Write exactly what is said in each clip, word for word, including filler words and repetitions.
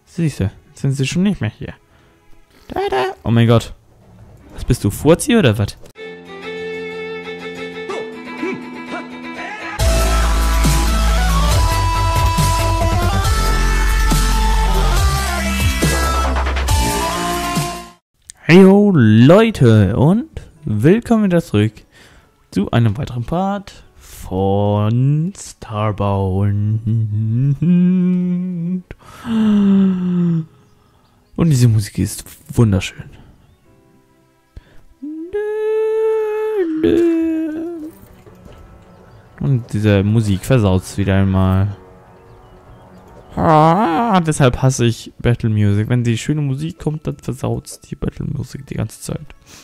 Siehste, jetzt sind sie schon nicht mehr hier. Da, da. Oh mein Gott. Was bist du, Furzi oder was? Heyo Leute und willkommen wieder zurück zu einem weiteren Part von Starbound. Und diese Musik ist wunderschön. Und diese Musik versaut es wieder einmal. Ah, deshalb hasse ich Battle Music. Wenn die schöne Musik kommt, dann versaut es die Battle Music die ganze Zeit.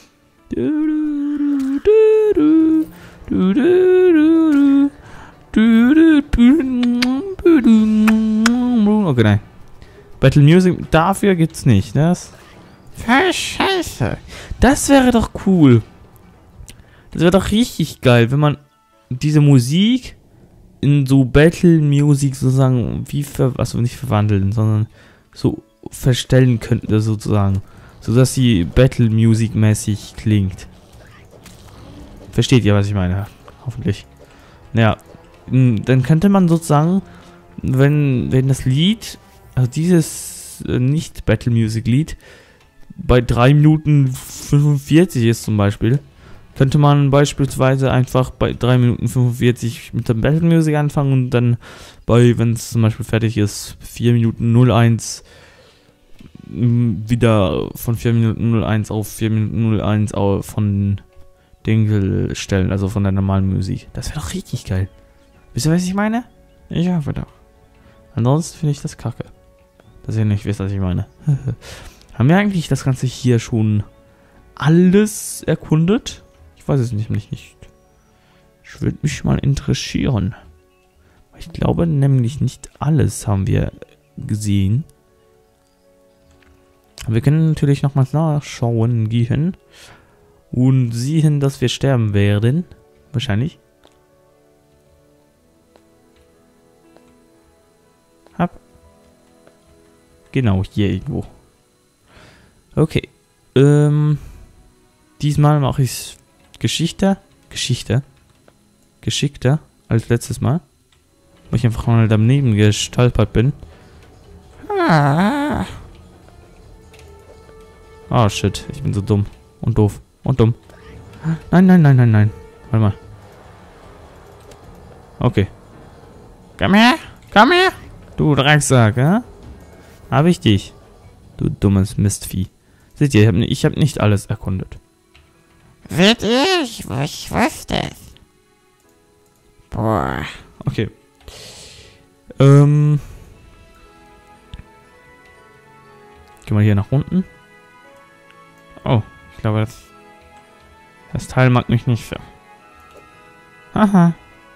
Okay, nein. Battle Music, dafür gibt's nicht, das? Scheiße. Das wäre doch cool. Das wäre doch richtig geil, wenn man diese Musik in so Battle Music sozusagen, wie ver, also nicht verwandeln, sondern so verstellen könnte sozusagen, so dass sie Battle Music mäßig klingt. Versteht ihr, was ich meine? Hoffentlich. Naja, dann könnte man sozusagen, wenn wenn das Lied, also dieses äh, nicht Battle Music Lied bei drei Minuten fünfundvierzig ist zum Beispiel, könnte man beispielsweise einfach bei drei Minuten fünfundvierzig mit der Battle Music anfangen und dann bei, wenn es zum Beispiel fertig ist, vier Minuten null eins wieder von vier Minuten null eins auf vier Minuten null eins von Dinkel stellen, also von der normalen Musik. Das wäre doch richtig geil. Wisst ihr, was ich meine? Ich hoffe doch. Ansonsten finde ich das kacke. Dass ihr nicht wisst, was ich meine. Haben wir eigentlich das Ganze hier schon alles erkundet? Ich weiß es nämlich nicht. Ich würde mich mal interessieren. Ich glaube nämlich nicht alles haben wir gesehen. Wir können natürlich nochmals nachschauen gehen. Und sehen, dass wir sterben werden. Wahrscheinlich. Hab. Genau, hier irgendwo. Okay. Ähm. Diesmal mache ich es Geschichte. Geschichte. Geschickter als letztes Mal. Weil ich einfach mal daneben gestolpert bin. Ah. Oh shit, ich bin so dumm. Und doof. Und dumm. Nein, nein, nein, nein, nein. Warte mal. Okay. Komm her. Komm her. Du Drecksack, ja? Hab ich dich. Du dummes Mistvieh. Seht ihr, ich habe ich hab nicht alles erkundet. Seht ihr? Ich wusste es. Boah. Okay. Ähm. Gehen wir hier nach unten. Oh, ich glaube, das, das Teil mag mich nicht für. Haha.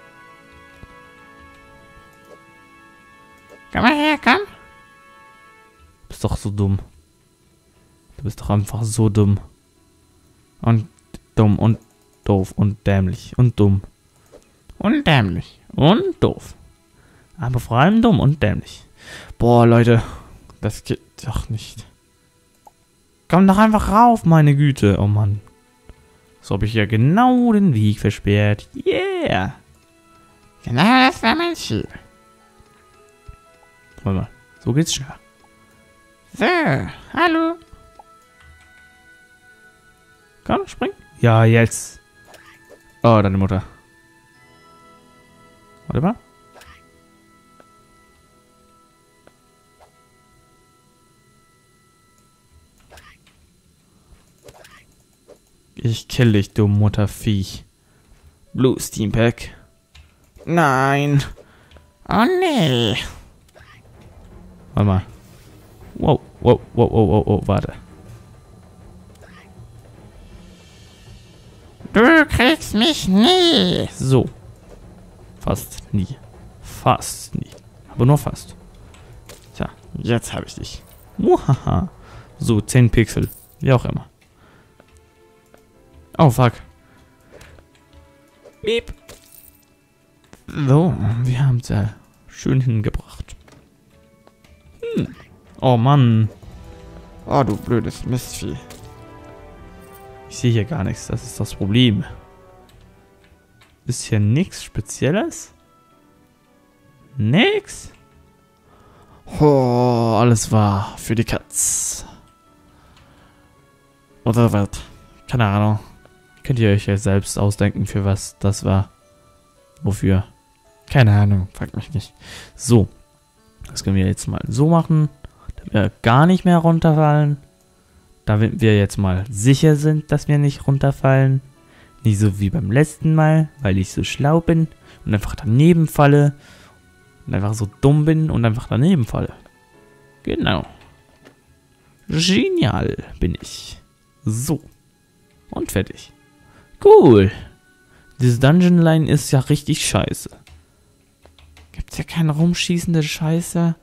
Komm mal her, komm. Du bist doch so dumm. Du bist doch einfach so dumm. Und dumm und doof und dämlich und dumm. Und dämlich und doof. Aber vor allem dumm und dämlich. Boah, Leute. Das geht doch nicht. Komm doch einfach rauf, meine Güte. Oh Mann. So habe ich ja genau den Weg versperrt. Yeah. Genau, das war mein Ziel. Warte mal. So geht's schneller. So, hallo. Komm, spring. Ja, jetzt. Oh, deine Mutter. Warte mal. Ich kill dich, du Mutterviech. Blue Steam Pack. Nein. Oh nee. Warte mal. Wow, wow, wow, wow, wow, wow, warte. Du kriegst mich nie. So. Fast nie. Fast nie. Aber nur fast. Tja, jetzt habe ich dich. Muhaha. So, zehn Pixel. Wie auch immer. Oh, fuck. Piep. So, wir haben es ja schön hingebracht. Hm. Oh Mann. Oh, du blödes Mistvieh. Ich sehe hier gar nichts. Das ist das Problem. Ist hier nichts Spezielles? Nix? Oh, alles war für die Katz. Oder was? Keine Ahnung. Könnt ihr euch ja selbst ausdenken, für was das war. Wofür? Keine Ahnung. Fragt mich nicht. So. Das können wir jetzt mal so machen. Damit wir gar nicht mehr runterfallen. Damit wir jetzt mal sicher sind, dass wir nicht runterfallen. Nicht so wie beim letzten Mal, weil ich so schlau bin und einfach daneben falle. Und einfach so dumm bin und einfach daneben falle. Genau. Genial bin ich. So. Und fertig. Cool. Diese Dungeon Line ist ja richtig scheiße. Gibt's ja keine rumschießende Scheiße?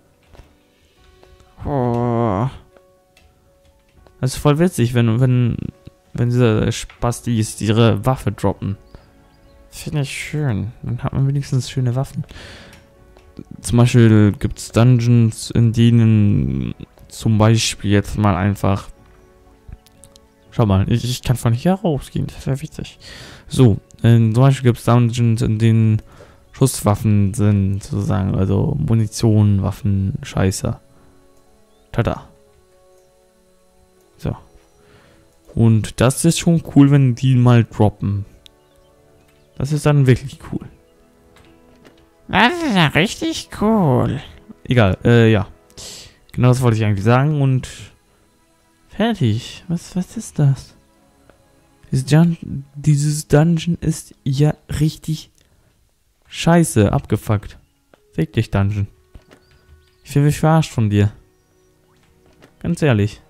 Oh. Das ist voll witzig, wenn, wenn, wenn diese Spastis ihre Waffe droppen. Finde ich schön. Dann hat man wenigstens schöne Waffen. Zum Beispiel gibt es Dungeons, in denen zum Beispiel jetzt mal einfach... Schau mal, ich, ich kann von hier rausgehen. Das wäre witzig. So, äh, zum Beispiel gibt es Dungeons, in denen Schusswaffen sind, sozusagen. Also Munition, Waffen, Scheiße. Tada. So. Und das ist schon cool, wenn die mal droppen. Das ist dann wirklich cool. Das ist ja richtig cool. Egal, äh, ja. Genau das wollte ich eigentlich sagen und fertig. Was, was ist das? Dieses, Dun dieses Dungeon ist ja richtig scheiße, abgefuckt. Fick dich, Dungeon. Ich fühle mich verarscht von dir. Ganz ehrlich.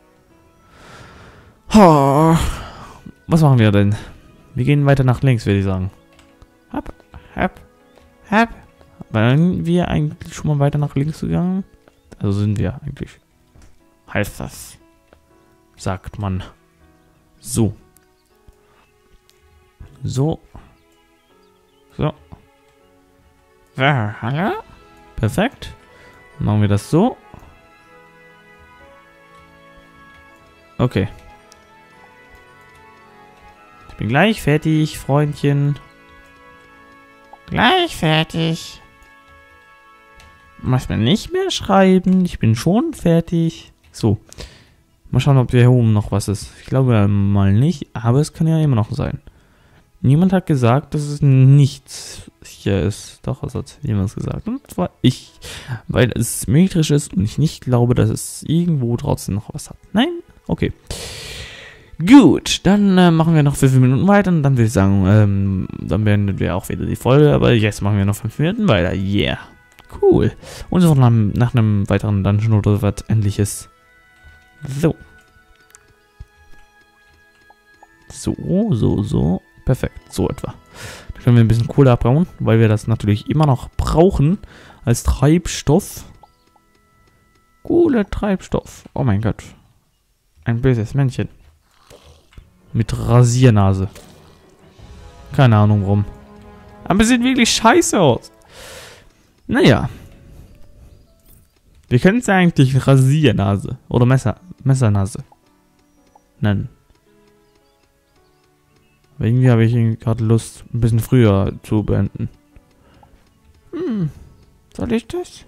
Oh. Was machen wir denn? Wir gehen weiter nach links, würde ich sagen. Hopp, hopp, hopp. Waren wir eigentlich schon mal weiter nach links gegangen? Also sind wir eigentlich. Heißt das. Sagt man. So. So. So. So, hallo? Perfekt. Dann machen wir das so. Okay. Ich bin gleich fertig, Freundchen. Gleich fertig. Muss man nicht mehr schreiben. Ich bin schon fertig. So. Mal schauen, ob hier oben noch was ist. Ich glaube mal nicht, aber es kann ja immer noch sein. Niemand hat gesagt, dass es nichts hier ist. Doch, was hat jemand gesagt? Und zwar ich. Weil es symmetrisch ist und ich nicht glaube, dass es irgendwo trotzdem noch was hat. Nein? Okay. Gut, dann äh, machen wir noch fünf Minuten weiter und dann würde ich sagen, ähm, dann beenden wir auch wieder die Folge. Aber jetzt machen wir noch fünf Minuten weiter. Yeah. Cool. Und so nach, nach einem weiteren Dungeon oder was Ähnliches. So. So, so, so. Perfekt. So etwa. Da können wir ein bisschen Kohle abbauen, weil wir das natürlich immer noch brauchen als Treibstoff. Kohle, Treibstoff. Oh mein Gott. Ein böses Männchen. Mit Rasiernase. Keine Ahnung warum. Aber es sieht wirklich scheiße aus. Naja. Wir können es ja eigentlich Rasiernase oder Messer, Messernase nennen. Aber irgendwie habe ich gerade Lust, ein bisschen früher zu beenden. Hm. Soll ich das?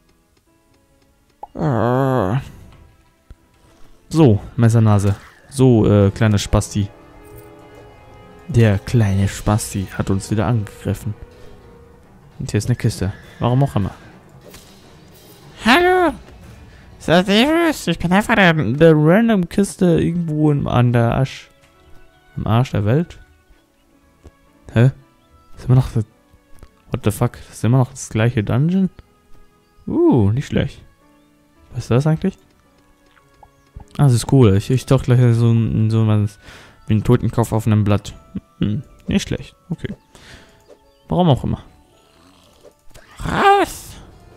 Ah. So, Messernase. So, äh, kleine Spasti. Der kleine Spasti hat uns wieder angegriffen. Und hier ist eine Kiste. Warum auch immer. Hallo. Servus, ich bin einfach der... Der random Kiste irgendwo im, an der Arsch. Im Arsch der Welt? Hä? Ist immer noch das... What the fuck? Ist immer noch das gleiche Dungeon? Uh, nicht schlecht. Was ist das eigentlich? Ah, das ist cool. Ich, ich dachte gleich so, so was wie ein Totenkopf auf einem Blatt. Hm, nicht schlecht. Okay. Warum auch immer. Raus!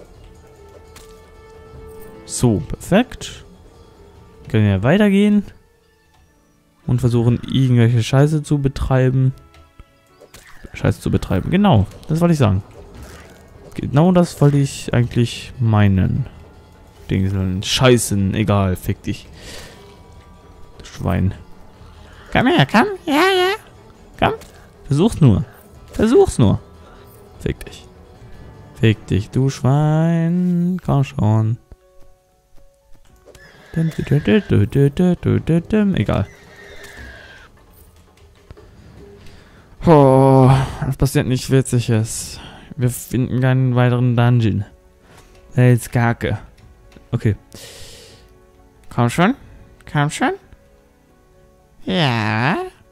So, perfekt. Können wir weitergehen. Und versuchen, irgendwelche Scheiße zu betreiben. Scheiße zu betreiben. Genau, das wollte ich sagen. Genau das wollte ich eigentlich meinen. Dingseln. Scheißen, egal, fick dich. Schwein. Komm her, komm. Ja, ja. Komm. Versuch's nur. Versuch's nur. Fick dich. Fick dich, du Schwein. Komm schon. Egal. Oh, das passiert nicht Witziges. Wir finden keinen weiteren Dungeon. Der ist kacke. Okay. Komm schon. Komm schon. Ja.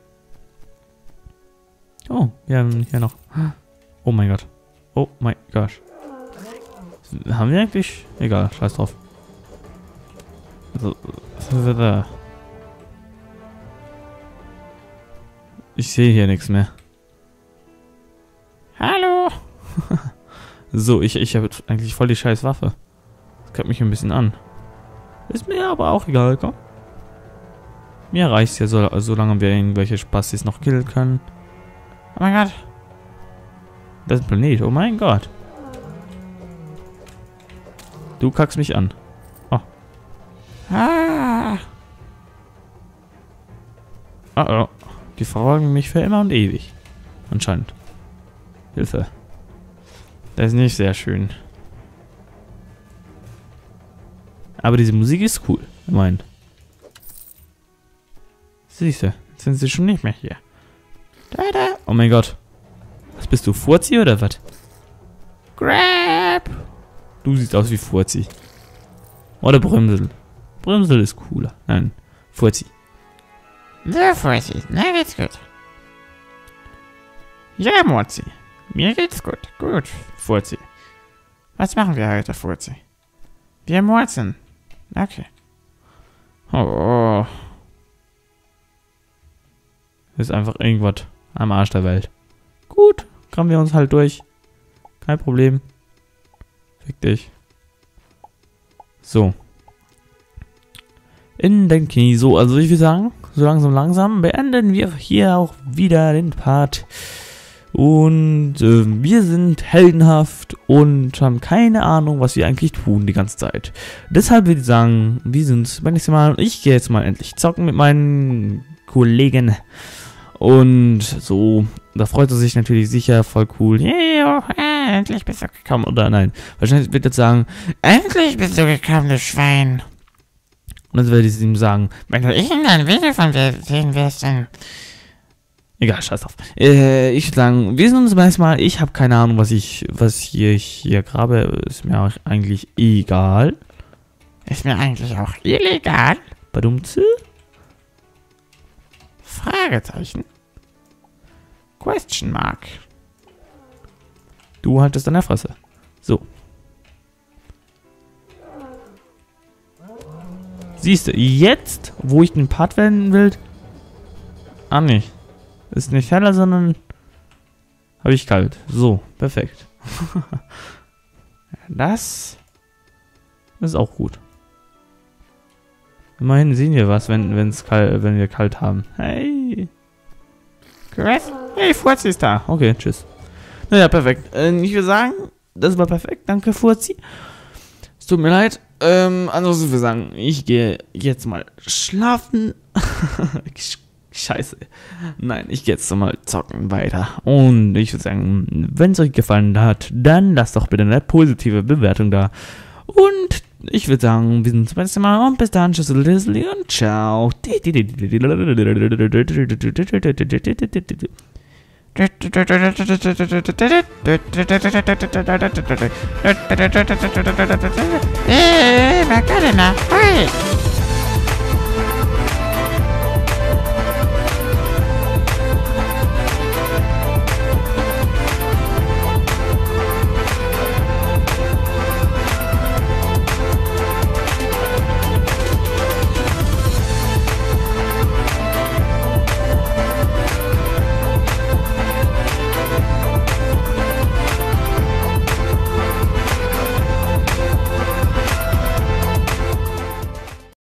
Oh, wir haben hier noch... Oh mein Gott. Oh mein Gott. Haben wir eigentlich... Egal, scheiß drauf. Also, was ist da? Ich sehe hier nichts mehr. Hallo. So, ich, ich habe eigentlich voll die scheiß Waffe. Das kommt mich ein bisschen an. Ist mir aber auch egal, komm. Mir reicht's ja, so, solange wir irgendwelche Spastis noch killen können. Oh mein Gott. Das ist ein Planet, oh mein Gott. Du kackst mich an. Oh. Ah. Oh, oh. Die verfolgen mich für immer und ewig. Anscheinend. Hilfe. Das ist nicht sehr schön. Aber diese Musik ist cool. Ich meine. Siehst du, jetzt sind sie schon nicht mehr hier. Da, da. Oh mein Gott. Was bist du, Furzi oder was? Grab. Du siehst aus wie Furzi. Oder Brümsel. Brümsel ist cooler. Nein, Furzi. So, Furzi. Na, geht's gut. Ja, Murzi. Mir geht's gut. Gut, Furzi. Was machen wir heute, Furzi? Wir murzen. Okay. Oh. Ist einfach irgendwas am Arsch der Welt. Gut, kommen wir uns halt durch. Kein Problem. Fick dich. So. In den Knie. So, also ich würde sagen, so langsam, langsam beenden wir hier auch wieder den Part. Und äh, wir sind heldenhaft und haben keine Ahnung, was wir eigentlich tun die ganze Zeit. Deshalb würde ich sagen, wir sehen uns beim nächsten Mal. Und ich gehe jetzt mal endlich zocken mit meinen Kollegen. Und so, da freut er sich natürlich sicher, voll cool. Yeah, äh, endlich bist du gekommen. Oder nein, wahrscheinlich wird er sagen, Endlich bist du gekommen, du Schwein. und dann werde ich ihm sagen, Wenn du irgendein Video von dir sehen wirst, dann... egal, scheiß drauf. Äh, ich würde sagen, wir sehen uns beim nächsten Mal. Ich habe keine Ahnung, was ich, was hier, ich hier grabe. Ist mir auch eigentlich egal. Ist mir eigentlich auch illegal. Badumze? Fragezeichen. Question mark. Du haltest an der Fresse. So. Siehst du, jetzt, wo ich den Part wenden will... Ah, nicht. Ist nicht heller, sondern... Habe ich kalt. So, perfekt. Das ist auch gut. Immerhin sehen wir was, wenn, wenn's kalt, wenn wir kalt haben. Hey. Chris? Hey, Furzi ist da. Okay, tschüss. Naja, perfekt. Äh, ich würde sagen, das war perfekt. Danke, Furzi. Es tut mir leid. Ähm, ansonsten würde ich sagen, ich gehe jetzt mal schlafen. Scheiße. Nein, ich gehe jetzt mal zocken weiter. Und ich würde sagen, wenn es euch gefallen hat, dann lasst doch bitte eine positive Bewertung da. Und ich würde sagen, wir sehen uns beim nächsten Mal. Und bis dann, tschüss und ciao. Hey, Macarena, hey!